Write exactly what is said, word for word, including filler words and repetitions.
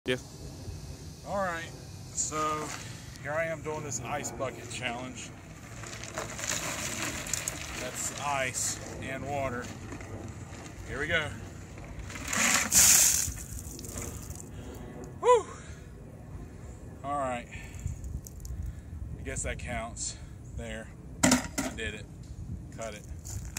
Yeah. All right, so here I am doing this ice bucket challenge. That's ice and water. Here we go. Whew. All right. I guess that counts. There. I did it. Cut it.